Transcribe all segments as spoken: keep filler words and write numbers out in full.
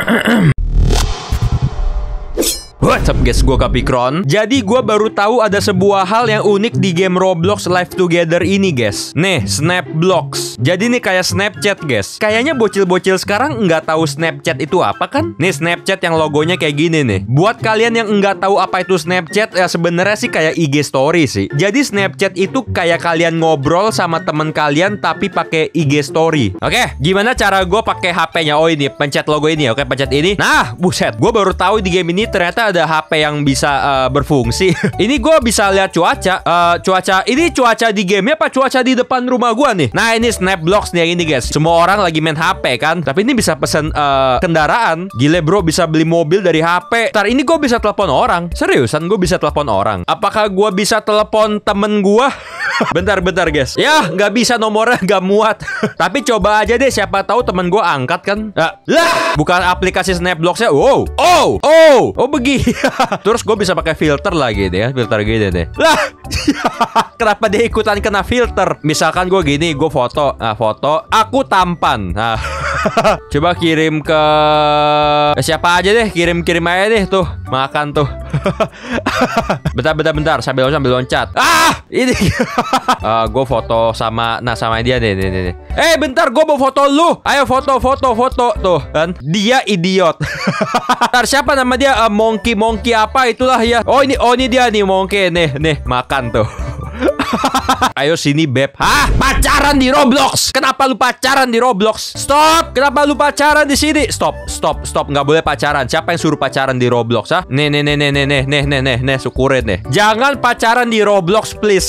What's up guys, gue Kapikron. Jadi gue baru tahu ada sebuah hal yang unik di game Roblox Live Together ini guys. Nih, Snapblocks. Jadi nih kayak Snapchat guys. Kayaknya bocil-bocil sekarang nggak tahu Snapchat itu apa kan? Nih Snapchat yang logonya kayak gini nih. Buat kalian yang nggak tahu apa itu Snapchat, ya sebenarnya sih kayak I G Story sih. Jadi Snapchat itu kayak kalian ngobrol sama temen kalian tapi pakai I G Story. Oke, gimana cara gue pakai H P-nya? Oh ini, pencet logo ini. Oke, pencet ini. Nah, buset. Gue baru tahu di game ini ternyata ada H P yang bisa uh, berfungsi. Ini gue bisa lihat cuaca. uh, Cuaca, ini cuaca di game apa cuaca di depan rumah gue nih? Nah ini Snapblocks nih yang ini guys. Semua orang lagi main H P kan. Tapi ini bisa pesen uh, kendaraan. Gile bro, bisa beli mobil dari H P. Ntar ini gue bisa telepon orang. Seriusan gue bisa telepon orang. Apakah gue bisa telepon temen gue? Bentar-bentar guys. Ya nggak bisa, nomornya nggak muat. Tapi coba aja deh, siapa tahu temen gue angkat kan. Nah, lah bukan aplikasi Snapblocks-nya. Wow. Oh Oh Oh begini. Terus gue bisa pakai filter lagi deh ya. Filter gini deh. Lah kenapa dia ikutan kena filter? Misalkan gue gini, gue foto. Nah foto aku tampan. Nah coba kirim ke siapa aja deh. Kirim-kirim aja deh tuh. Makan tuh. Bentar bentar bentar sambil sambil loncat. Ah ini uh, gue foto sama, nah sama dia nih nih nih. Eh bentar, gue mau foto lu. Ayo foto foto foto tuh kan. Dia idiot. Ntar siapa nama dia? Uh, monkey monkey apa itulah ya. Oh ini oh ini dia nih monkey nih nih makan tuh. Ayo sini beb. Hah? Pacaran di Roblox? Kenapa lu pacaran di Roblox? Stop. Kenapa lu pacaran di sini? Stop, stop, stop. Nggak boleh pacaran. Siapa yang suruh pacaran di Roblox? Ah? Nih, nih, nih, nih, nih, nih, nih, nih, nih, nih, syukurin nih. Jangan pacaran di Roblox, please.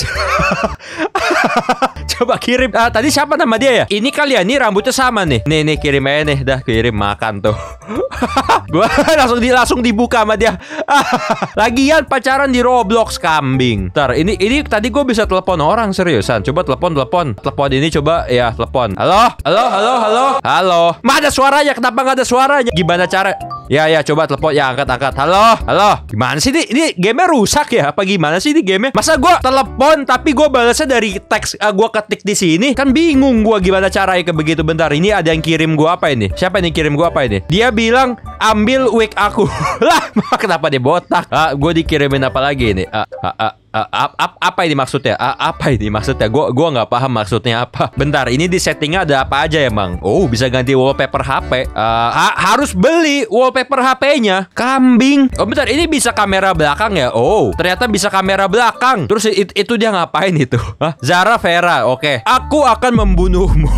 Coba kirim. Ah, tadi siapa nama dia ya? Ini kali ya, ini rambutnya sama nih. Nih, nih, kirim aja nih. Dah kirim, makan tuh. Gua langsung di langsung dibuka sama dia. Lagian pacaran di Roblox, kambing. Ntar, ini ini tadi gue bisa telepon orang seriusan. Coba telepon, telepon, telepon ini coba ya telepon. Halo, halo, halo, halo, halo. Ma ada suaranya? Kenapa nggak ada suaranya? Gimana cara? Ya ya coba telepon ya, angkat angkat. Halo, halo. Gimana sih ini? Ini gamenya rusak ya? Apa gimana sih ini gamenya? Masa gue telepon tapi gue balasnya dari teks uh, gue ketik di sini? Kan bingung gue gimana caranya ke begitu. Bentar, ini ada yang kirim gue apa ini? Siapa yang kirim gue apa ini? Dia bilang ambil wig aku. Lah, kenapa dia botak? Ah, gue dikirimin apa lagi ini? Ah, ah, ah. Uh, ap, ap, apa ini maksudnya? Uh, apa ini maksudnya? Gue gua nggak paham maksudnya apa. Bentar, ini di settingnya ada apa aja ya bang? Oh, bisa ganti wallpaper H P. Uh, ha harus beli wallpaper H P-nya. Kambing. Oh bentar, ini bisa kamera belakang ya? Oh, ternyata bisa kamera belakang. Terus it, itu dia ngapain itu? Hah? Zara Vera, oke. Okay. Aku akan membunuhmu.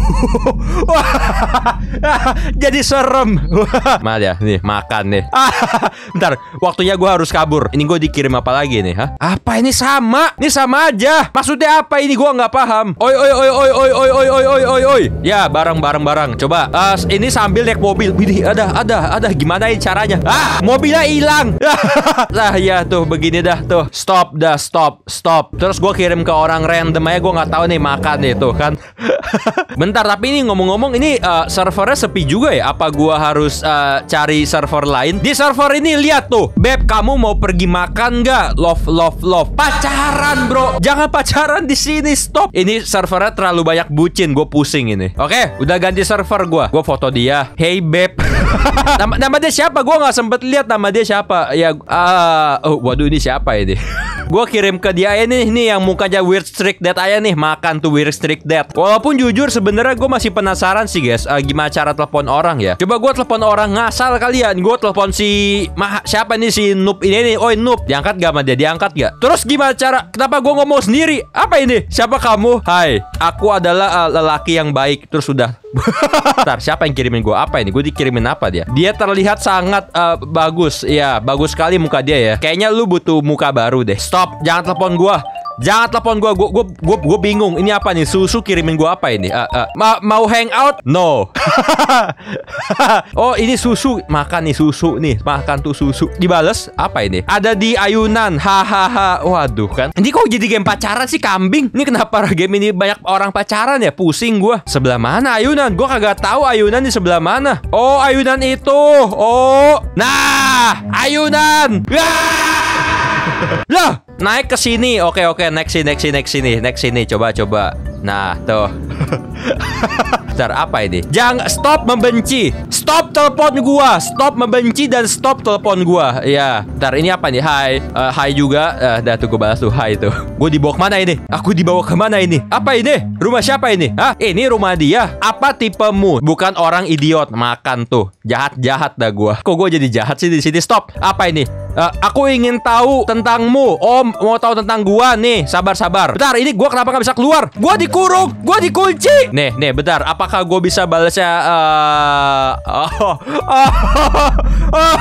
Jadi serem. Mana ya? Nih makan nih. Bentar, waktunya gue harus kabur. Ini gue dikirim apa lagi nih? Hah? Apa ini? Sama, ini sama aja. Maksudnya apa ini? Gua nggak paham. Oi, oi, oi, oi, oi, oi, oi, oi, oi, oi, oi. Ya, barang, barang, barang. Coba. Uh, ini sambil naik mobil. Widih, ada, ada, ada. Gimana ini caranya? Ah, mobilnya hilang. Lah, ya tuh, begini dah tuh. Stop, dah, stop, stop. Terus gua kirim ke orang random aja. Gua nggak tahu nih makan itu kan. Bentar, tapi ini ngomong-ngomong, ini uh, servernya sepi juga ya? Apa gua harus uh, cari server lain? Di server ini lihat tuh, beb, kamu mau pergi makan nggak? Love, love, love. Pacaran bro, jangan pacaran di sini, stop. Ini servernya terlalu banyak bucin, gue pusing ini. Oke, udah ganti server gue. Gue foto dia. Hey beb. nama, nama dia siapa? Gue nggak sempet lihat nama dia siapa. Ya, ah, uh, oh, waduh ini siapa ini? Gue kirim ke dia ya nih, nih yang mukanya weird streak dead aja nih, makan tuh weird streak dead. Walaupun jujur sebenarnya gue masih penasaran sih guys, uh, gimana cara telepon orang ya. Coba gue telepon orang ngasal kalian. Gue telepon si Mah, siapa nih si noob ini nih? Oh noob, diangkat gak sama dia? Diangkat gak? Terus gimana cara? Kenapa gue ngomong sendiri? Apa ini? Siapa kamu? Hai, aku adalah uh, lelaki yang baik. Terus sudah. Bentar, siapa yang kirimin gue apa ini? Gue dikirimin apa dia? Dia terlihat sangat uh, bagus. Ya, bagus sekali muka dia ya. Kayaknya lu butuh muka baru deh. Stop, jangan telepon gue. Jangan telepon gue, gue, gue, gue, gue bingung. Ini apa nih? Susu kirimin gue apa ini? Uh, uh, ma mau hangout? No. Oh ini susu, makan nih susu nih, makan tuh susu. Dibales apa ini? Ada di ayunan, hahaha. Waduh kan. Ini kok jadi game pacaran sih kambing? Ini kenapa game ini banyak orang pacaran ya? Pusing gue. Sebelah mana ayunan? Gue kagak tahu ayunan di sebelah mana. Oh ayunan itu. Oh, nah ayunan. Lah, naik ke sini. Oke oke, naik sini, naik sini, naik sini, naik sini. Coba coba. Nah, tuh. Bentar, apa ini? Jangan, stop membenci. Stop telepon gua. Stop membenci dan stop telepon gua. Ya, bentar, ini apa nih? Hai. Uh, hai juga. Uh, dah tuh gue balas tuh. Hai tuh. Gue dibawa kemana ini? Aku dibawa kemana ini? Apa ini? Rumah siapa ini? Hah? Ini rumah dia. Apa tipemu? Bukan orang idiot. Makan tuh. Jahat-jahat dah gua. Kok gue jadi jahat sih di sini? Stop. Apa ini? Uh, aku ingin tahu tentangmu. Om mau tahu tentang gua nih. Sabar-sabar. Bentar, ini gua kenapa nggak bisa keluar? Gua dikurung. Gua dikunci. Nih, nih, bentar. Apakah gua bisa balasnya? Uh... Oh. Oh. Oh.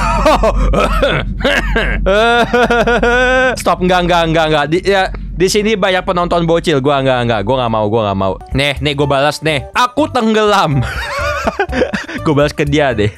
Stop, enggak, enggak, enggak, enggak. Di, ya, di sini banyak penonton bocil. Gua enggak, enggak. Gua nggak mau, gua nggak mau. Nih, nih, gua balas nih. Aku tenggelam. Gue balas ke dia deh.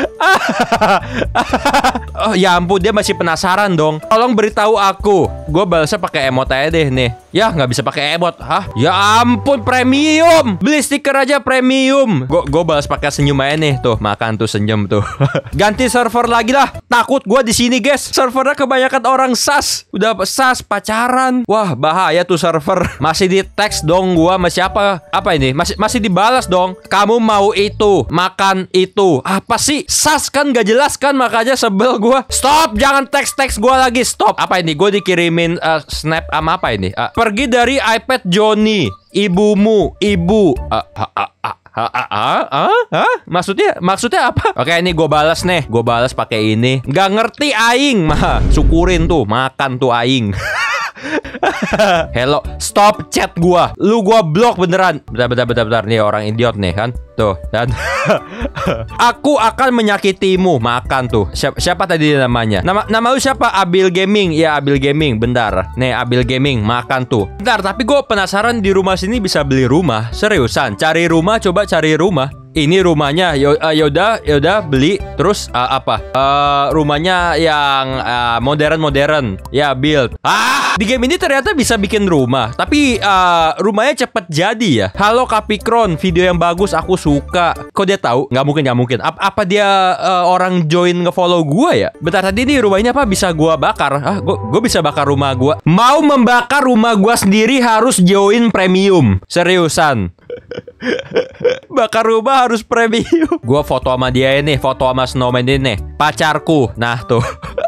Oh ya ampun, dia masih penasaran dong. Tolong beritahu aku. Gue balasnya pakai emot aja deh nih. Ya nggak bisa pakai emot. Hah? Ya ampun, premium. Beli stiker aja premium. Gue gue balas pakai senyum aja nih. Tuh makan tuh senyum tuh. Ganti server lagi lah. Takut gue di sini guys. Servernya kebanyakan orang sas. Udah sas pacaran. Wah bahaya tuh server. Masih di teks dong gue sama siapa? Apa ini? Masih masih dibalas dong. Kamu mau itu makan itu. Apa sih? Sas kan gak jelas kan, makanya sebel gue. Stop, jangan teks-teks gue lagi. Stop. Apa ini? Gue dikirimin uh, snap sama apa ini? Uh, pergi dari iPad Johnny. Ibumu, ibu. Uh, uh, uh, uh. Ah, ah, ah, ah, ah, maksudnya, maksudnya apa? Oke, ini gue balas nih, gue balas pakai ini. Gak ngerti aing, mah syukurin tuh, makan tuh aing. Hello, stop chat gua. Lu gua blok beneran. Bentar, bentar, bentar, bentar. Nih orang idiot nih kan. Tuh, dan aku akan menyakitimu. Makan tuh. Siapa, siapa tadi namanya? Nama nama lu siapa? Abil Gaming. Ya, Abil Gaming. Bentar. Nih, Abil Gaming. Makan tuh. Bentar, tapi gue penasaran di rumah sini bisa beli rumah. Seriusan, cari rumah, coba cari rumah. Ini rumahnya, uh, yaudah, yaudah beli. Terus uh, apa? Uh, rumahnya yang uh, modern-modern. Ya, build. Ah, di game ini ternyata bisa bikin rumah. Tapi uh, rumahnya cepet jadi ya. Halo Capicron, video yang bagus, aku suka. Kok dia tahu? Nggak mungkin, nggak mungkin. A apa dia uh, orang join ngefollow gua ya? Bentar, tadi nih rumahnya apa bisa gua bakar? Ah, gua, gua bisa bakar rumah gua. Mau membakar rumah gua sendiri harus join premium. Seriusan. Bakar rumah harus premium. Gua foto sama dia ini, foto sama snowman ini nih. Pacarku. Nah tuh.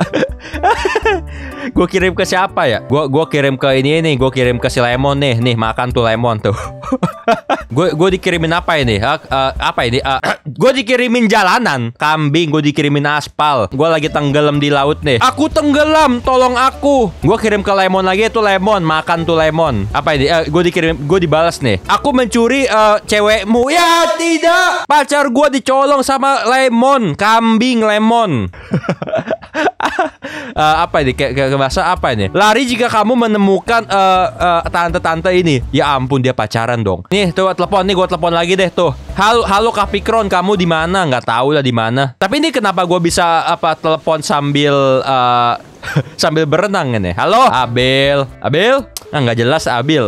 Gue kirim ke siapa ya? Gue gue kirim ke ini nih. Gue kirim ke si Lemon nih. Nih makan tuh Lemon tuh. Gue gue dikirimin apa ini? Uh, uh, apa ini? Uh, gue dikirimin jalanan. Kambing. Gue dikirimin aspal. Gue lagi tenggelam di laut nih. Aku tenggelam. Tolong aku. Gue kirim ke Lemon lagi tuh Lemon. Makan tuh Lemon. Apa ini? Uh, gue dikirim. Gue dibalas nih. Aku mencuri uh, cewekmu. Ya tidak. Pacar gue dicolong sama Lemon. Kambing Lemon. uh, apa ini? Kayak ke bahasa apa ini? Lari jika kamu menemukan tante-tante uh, uh, ini. Ya ampun, dia pacaran dong. Nih tuh telepon nih, gue telepon lagi deh tuh. Halo, halo Capicron, kamu di mana? Nggak tahu lah di mana. Tapi ini kenapa gue bisa apa telepon sambil uh, sambil berenang ini? Halo, Abil, Abil? Ah, nggak jelas Abil.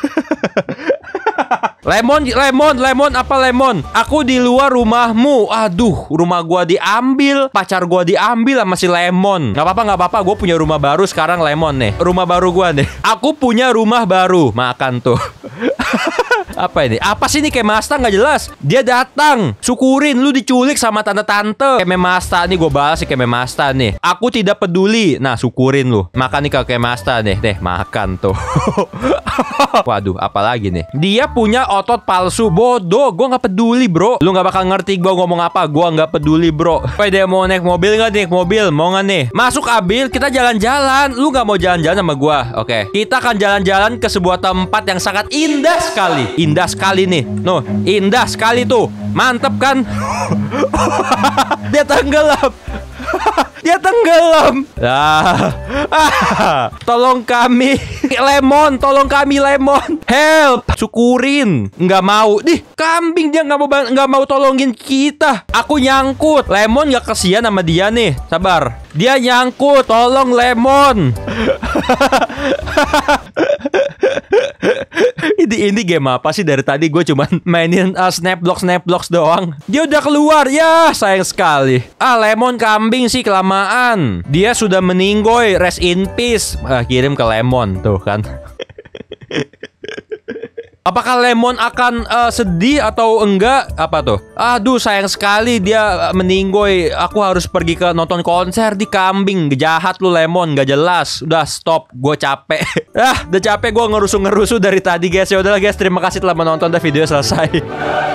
Lemon, Lemon, Lemon, apa Lemon? Aku di luar rumahmu. Aduh, rumah gua diambil, pacar gua diambil sama si Lemon. Gak apa-apa, gak apa-apa. Gue punya rumah baru sekarang Lemon nih. Rumah baru gua nih. Aku punya rumah baru. Makan tuh. Apa ini? Apa sih ini kayak Masta nggak jelas? Dia datang, syukurin lu diculik sama tante-tante. Kayak Masta nih, gue balas sih kayak Masta nih. Aku tidak peduli. Nah, syukurin lu. Makan nih kayak Masta nih. Deh, makan tuh. Waduh, apalagi nih? Dia punya otot palsu. Bodoh, gue nggak peduli bro. Lu nggak bakal ngerti gue ngomong apa. Gue nggak peduli bro. Apa dia mau naik mobil nggak naik mobil? Mau nggak nih? Masuk Abil, kita jalan-jalan. Lu nggak mau jalan-jalan sama gue? Oke, kita akan jalan-jalan ke sebuah tempat yang sangat indah sekali. Indah sekali nih. No, indah sekali tuh. Mantep kan? Dia tenggelam. Dia tenggelam. Ah. Tolong kami Lemon, tolong kami Lemon. Help. Syukurin. Nggak mau. Dih, kambing dia nggak mau nggak mau tolongin kita. Aku nyangkut. Lemon nggak kasihan sama dia nih. Sabar. Dia nyangkut. Tolong Lemon. Ini ini game apa sih dari tadi gue cuman mainin uh, Snapblocks Snapblocks doang. Dia udah keluar. Ya, sayang sekali. Ah, Lemon kambing sih kelamaan. Dia sudah meninggoy. Rest in peace. Ah, kirim ke Lemon tuh kan. Apakah Lemon akan uh, sedih atau enggak? Apa tuh? Aduh, sayang sekali dia meninggoy. Aku harus pergi ke nonton konser di kambing. Jahat lu Lemon, gak jelas. Udah stop, gue capek. Ah, udah capek gue ngerusuh-ngerusuh dari tadi guys. Ya udahlah guys, terima kasih telah menonton. Dan video selesai.